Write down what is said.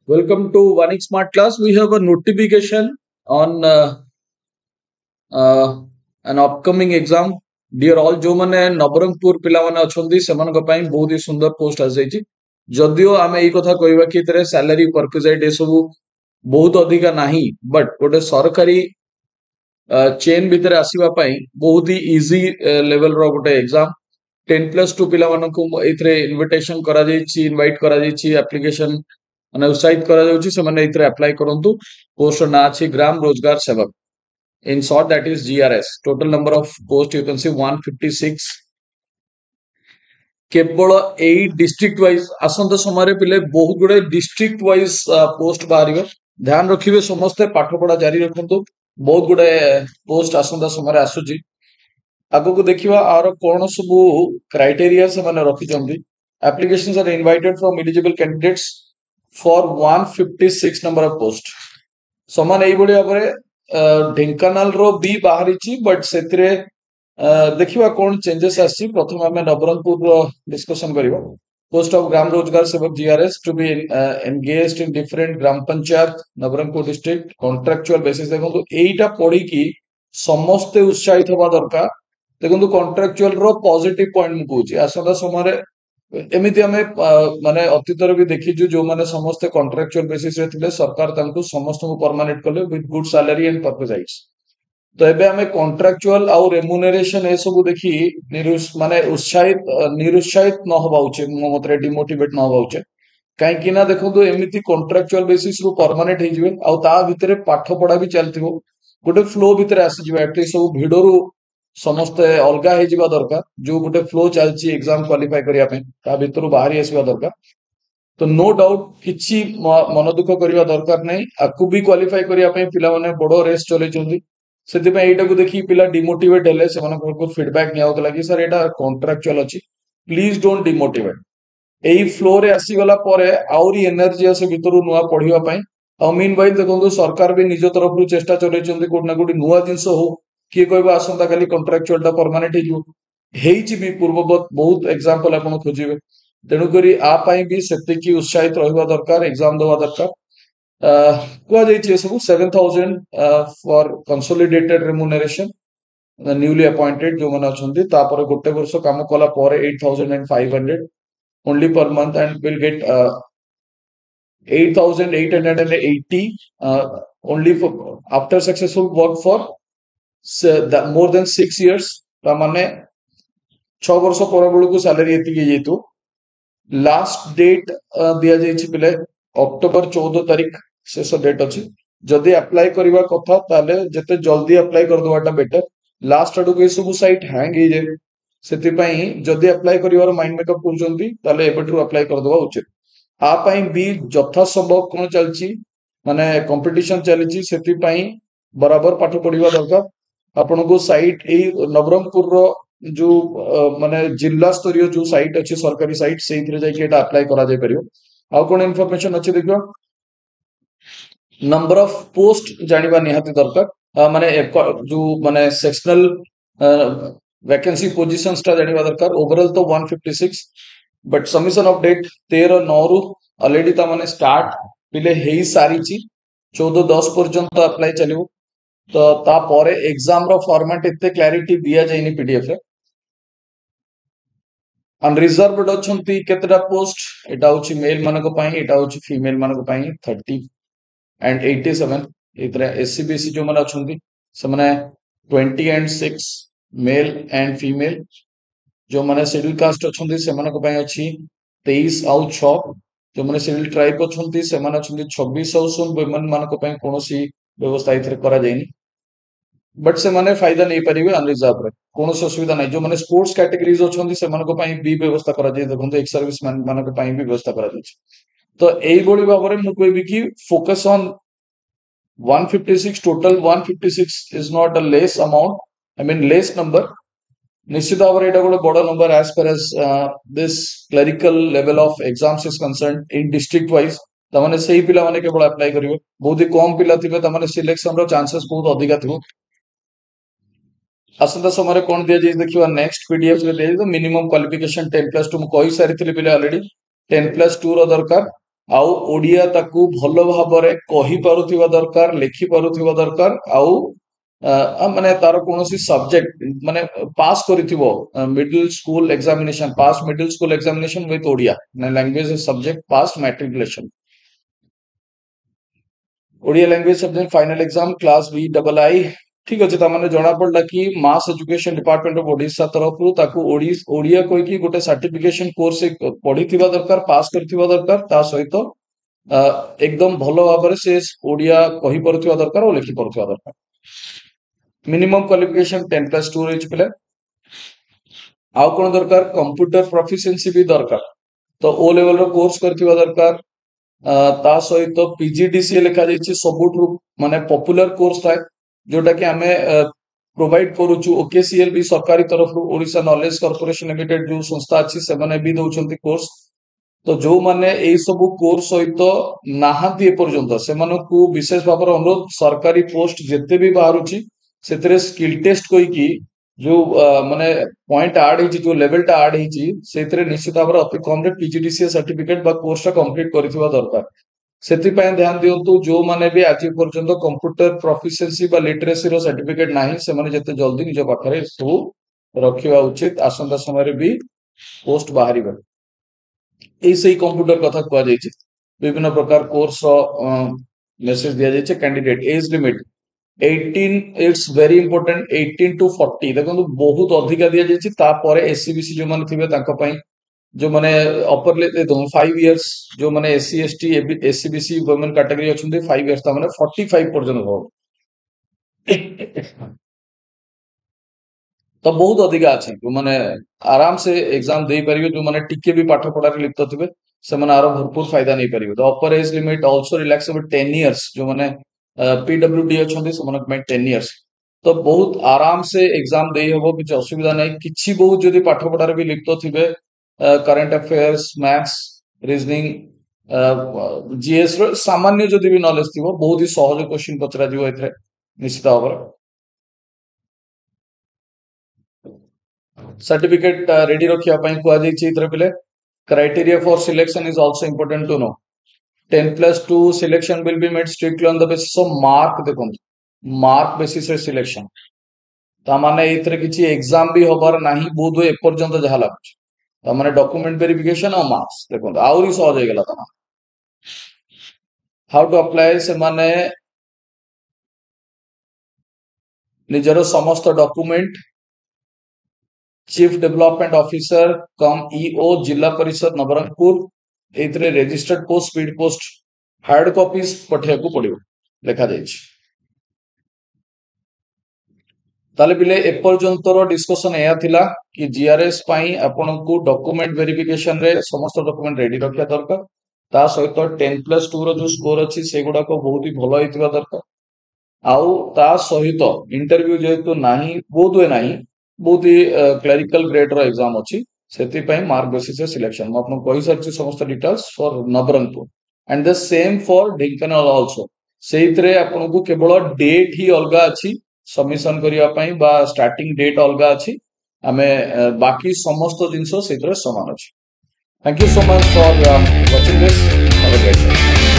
Welcome to Vanik Smart Class. We have a notification on an upcoming exam. Dear all ଯୋଉମାନେ ନବରଙ୍ଗପୁର ପିଲାମାନେ ଅଛନ୍ତି ସେମାନଙ୍କ ପାଇଁ ବହୁତ ହି ସୁନ୍ଦର ପୋଷ୍ଟ ଆସିଯାଇଛି ଯଦିଓ ଆମେ ଏଇ କଥା କହିବା କି ଏଥିରେ ସାଲାରୀ ପର୍କୁଜାଇଟ୍ ଏସବୁ ବହୁତ ଅଧିକା ନାହିଁ ବଟ୍ ଗୋଟେ ସରକାରୀ ଚେନ୍ ଭିତରେ ଆସିବା ପାଇଁ ବହୁତ ହି ଇଜି ଲେଭେଲର ଗୋଟେ ଏକ୍ସାମ 10+2 ପିଲାମାନଙ୍କୁ ଏଥିରେ ଇନଭିଟେସନ କରାଯାଇଛି ଇନଭାଇଟ୍ କରାଯାଇଛି ଆପ୍ଲିକେସନ ମାନେ ଉତ୍ସାହିତ କରାଯାଉଛି ସେମାନେ ଏଥିରେ ଆପ୍ଲାଏ କରନ୍ତୁ ପୋଷ୍ଟର ନାଁ ଅଛି ଗ୍ରାମ ରୋଜଗାର ସେବକ in short that is GRS total number of post you can see 156 केवल एई डिस्ट्रिक्ट वाइज आसंत समय पिले बहुत गुड़े डिस्ट्रिक्ट वाइज पोस्ट बाहर ध्यान रखिए समस्ते पाठ पढ़ा जारी रखु बहुत गुड़े पोस्ट आसंता समय आसूची आग को देखा आर कौन सब क्राइटेरिया से माने रखिछंती applications are invited from eligible candidates for 156 number of post समान एई बडी भाबरे ढेंकानाल रो बी बाहरिची बट सेतिरे देखिबा कोन चेंजेस आसी प्रथम हमें नवरंगपुर रो डिस्कशन करिवो post of Gram Rozgar Sevak GRS to be engaged in different Gram Panchayat Nabarangpur district contractual basis देखंतु एईटा पढी की समस्त उत्साहित होबा दरकार देखंतु कॉन्ट्रैक्चुअल रो पॉजिटिव पॉइंट मु कहूची आसंता समय एमिति आमे माने अतीतर भी देखिजु जो माने समस्त कॉन्ट्रैक्चुअल बेसिस रे थिले सरकार तांकु समस्त को परमानेंट कले with good salary and perquisites तो एबे आमे कॉन्ट्रैक्चुअल आउ रेम्युनरेशन ए सब देखि माने उत्साहित निरुत्साहित न होबा उचित मो मतरे डिमोटिवेट न होबा उचित काहे कि ना देखंतु एमिति कॉन्ट्रैक्चुअल बेसिस रु परमानेंट हे जिवे आउ ता भितरे पाठ पढ़ा भी चलतिबो गोटे फ्लो भितरे आसी जिवे एटली सब भिडरु समस्ते अलगा हे जिबा दरकार जो गोटे फ्लो चलची एग्जाम क्वालिफाई करिया पे ता भितरु बाहरी आसीबा दरकार तो नो डाउट किछि मन दुख करिया दरकार नै आकु भी क्वालिफाई करिया पे पिला माने बडो रेस चलै चंदी सेति पे एटा को देखि पिला डिमोटिवेट हेले से माने को फीडबैक निया होतला कि सर एटा कॉन्ट्रैक्चुअल अछि प्लीज डोंट डिमोटिवेट एई फ्लो रे आसी गला परे आउरी एनर्जी आसे भितरु नुआ पढिबा पई आ मीन भाई देखंतु सरकार भी निज तरफ रु चेष्टा चलै चंदी कोड ना कोड नुआ जिंस हो किए कहबा आसंता खाली कॉन्ट्रैक्चुअल टा परमानेंट हेजु हेइची भी पूर्ववत बहुत एग्जांपल आपण खोजिबे तेणु करी आ पई भी सेतिकी उत्साहित रहबा दरकार एग्जाम दवा दरकार कुआ जाइछि सब 7000 for consolidated remuneration newly appointed जो माने अछंती तापर गोटे वर्ष काम कला पर 8500 only per month and will get 8880 only for after successful work for more than 6 years माने 6 वर्ष पर बेलू सैलरी एति जेतु लास्ट डेट दिया जाइछि पिले अक्टोबर 14 तारिख शेष डेट अछि जदि अप्लाई करबा कथा ताले जते जल्दी अप्लाई कर दवाटा बेटर लास्ट अडु के सब साइट हैंग हे जे सेति पई जदि अप्लाई करिवार माइंड मेकअप करजंती ताले एबेटू अप्लाई कर दवा उचित आ पई भी यथा संभव कोन चलची माने कंपटीशन चलीची सेति पई बराबर पाठ पढिबा दरकार आपन को साइट ए नवरंगपुर रो जो माने जिला स्तरीय जो साइट अच्छी सरकारी साइट से जाके अप्लाई करा जाय परियो आ कोन इन्फॉर्मेशन अच्छी देखियो नंबर ऑफ पोस्ट जानिबा निहाती दरकार माने जो माने सेक्शनल वैकेंसी पोजीशंस टा जानिबा दरकार ओवरऑल तो 156 बट सबमिशन ऑफ डेट 13/9 रु ऑलरेडी ता माने स्टार्ट पिले हेई सारीची 14/10 पर्यंत अप्लाई चलिबो तो ता परे एग्जाम रो फॉर्मेट एते क्लैरिटी दिया जायनी पीडीएफ रे अनरिजर्व्ड अछंती केतरा पोस्ट एटा होची मेल मानको पई एटा होची फीमेल मानको पई 30 एंड 87 इतरे एससीबीसी जो माने अछंती से माने 20 एंड 6 मेल एंड फीमेल जो माने शेड्यूल कास्ट अछंती से मानको पई अछि 23 आउ 6 जो माने शेड्यूल ट्राइब अछंती से माने अछंती 26 आउ 16 वुमेन मानको पई कोनोसी व्यवस्था इतरे करा जायनी बट से माने फायदा नहीं परिबे अनरिजर्व रे कोनो असुविधा नहीं जो माने स्पोर्ट्स कैटेगरीज अछंती से मानको पई भी व्यवस्था करा जाय देखंतु एक्स सर्विस मैन मानको पई भी व्यवस्था करा जाय तो एई बोली भाबरे मु कहबी कि focus on 156 total 156 is not a less amount I mean less number निश्चित भाव एटा गोटे बड़ number as far as this clerical level of exams is concern in district wise तमाने सेही पिला माने केवल अप्लाई करिवे बहुत ही कम पिला थिबे तमाने सिलेक्शन रो चांसेस बहुत अधिक थिबो आसंता समय कोन दिया जाय देखिबा नेक्स्ट पीडीएफ रे दे तो मिनिमम क्वालिफिकेशन 10+2 मु कहि सारी थिले पिले ऑलरेडी 10+2 रो दरकार आउ ओडिया ताकू भल भाबरे कहि पारुथिबा दरकार लिखि पारुथिबा दरकार आउ माने तार कोनोसी सब्जेक्ट माने पास करिथिबो middle school examination pass middle school examination with Odia ना language subject pass matriculation Odia language subject final exam class B double I ठीक अच्छे ताने जना पड़ला कि mass education department of Odisha तरफ ताकू ओडिया कोई कि गोटे सर्टिफिकेशन कोर्स पढ़ी दरकार पास करथिबा दरकार ता सहित एकदम भलो भाबरे से ओडिया कहि परथिबा दरकार और लिखि परथिबा दरकार मिनिमम क्वालिफिकेशन 10+2 रही पिले आउ कोन दरकार कंप्यूटर प्रोफिशिएंसी भी दरकार तो ओ लेवल रो कोर्स करथिबा दरकार ता सहित पीजीडीसीए लिखा जाइछि सबुठु माने पॉपुलर कोर्स थाए जोटा कि हमें प्रोवाइड करूछु ओकेसीएल भी सरकारी तरफ ओडिशा नॉलेज कॉर्पोरेशन लिमिटेड जो संस्था अछि से माने भी दउछंती कोर्स तो जो माने एई सब कोर्स सहित नाहांती ए पर्यंत से मानकू विशेष भाबर अनुरोध सरकारी पोस्ट जेते भी बाहरुछि सेतरे स्किल टेस्ट कोई की जो माने पॉइंट ऐड हिची जो लेवल टा ऐड हिची सेतरे निश्चित भाबर अति कम रे पीजीडीसीए सर्टिफिकेट बा कोर्स टा कंप्लीट करिथिबा दरकार सेति पय ध्यान दियंतु जो माने भी आज पर्यंत कंप्यूटर प्रोफिशिएंसी बा लिटरेसी रो सर्टिफिकेट नाही से माने जते जल्दी निज पाखरे सो रखिबा उचित आसंता समय रे भी पोस्ट बाहरिबा एई सही कंप्यूटर कथा कुआ जाइछि विभिन्न प्रकार कोर्स मेसेज दिया जाइछि candidate age limit 18 it's very important 18 to 40 देखो बहुत अधिका दिया जाइछि तापर एससीबीसी जो माने थिबे तांको पई जो माने अपर ले दो 5 इयर्स जो माने SC ST SCBC women category अछुंदी 5 इयर्स ता माने 45 पर्यंत हो तो बहुत अधिका अछि जो माने आराम से एग्जाम दे परिबे जो माने टिके भी पाठ पढ़ा रे लिप्त थिबे से माने आरो भरपूर फायदा नै परिबे the upper age limit also relax with 10 years जो माने पीडब्ल्यूडी अछंती से माने 10 इयर्स तो बहुत आराम से एग्जाम दे हबो किछ असुविधा नै किछि बहुत जदी पाठ पढ़ा रे भी लिप्त थिबे current affairs maths reasoning GS रो सामान्य जदी भी नॉलेज थिबो बहुत ही सहज क्वेश्चन पचरा दिबो एथरे निश्चित भाବରେ सर्टिफिकेट रेडी रखिया पई कुआ जाइछि इतरे पिले criteria for selection is also important to know 10+2 selection will be made strictly on the basis of mark देखो मार्क बेसिस रे सिलेक्शन ता माने इतरे किछि एग्जाम भी होबार नाही बोधो ए पर्यंत जहा लागछ ता माने डॉक्यूमेंट वेरिफिकेशन और मार्क्स देखो आउरी सहज हो गेला ता हाउ टू अप्लाई से माने निजरो समस्त document chief development officer cum EO जिला परिषद नवरंगपुर एथरे registered post speed post hard copies पठिया को पड़िबो लिखा जाइछि ताले पिले ए पर्यंतर डिस्कशन एया थिला कि जीआरएस पई आपन को डॉक्यूमेंट वेरिफिकेशन रे समस्त डॉक्यूमेंट रेडी रखिया दरकार ता सहित 10+2 रो जो स्कोर अछि सेगुडा को बहुत ही भलो हितबा दरकार आउ ता सहित इंटरव्यू जेतु नाही बहुत हुए नाही बहुत ही क्लरिकल ग्रेड रो एग्जाम अछि सेति पई मार्क बेसिस से सिलेक्शन म आपन कहि सकछि समस्त details for Nabarangpur and the same for Dhenkanal also सेइतरे आपन को केवल डेट ही अलगा अछि सबमिशन करिया पई बा स्टार्टिंग डेट अलगा अछि हमें बाकी समस्त जिंसो सेइतरे समान अछि thank you so much for watching this have a great day